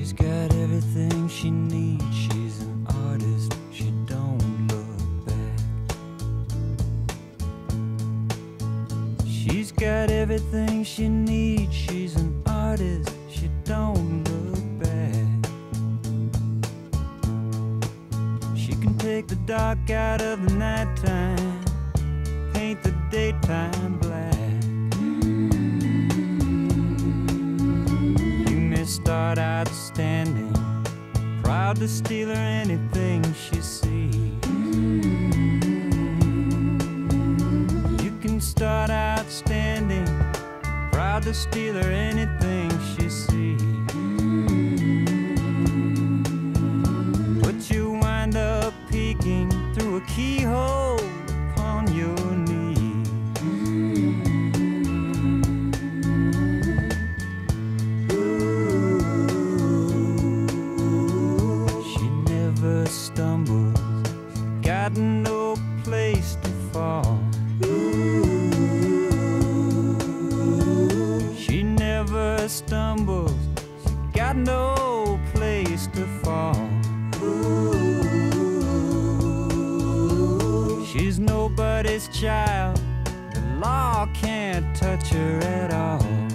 She's got everything she needs. She's an artist. She don't look back. She's got everything she needs. She's an artist. She don't look back. She can take the dark out of the nighttime, paint the daytime black. You may start outstanding, proud to steal her anything she sees. You can start outstanding, proud to steal her anything she sees. But you wind up peeking through a keyhole upon your knees. She never stumbles, got no place to fall. She never stumbles, she got no place to fall. She's nobody's child, the law can't touch her at all.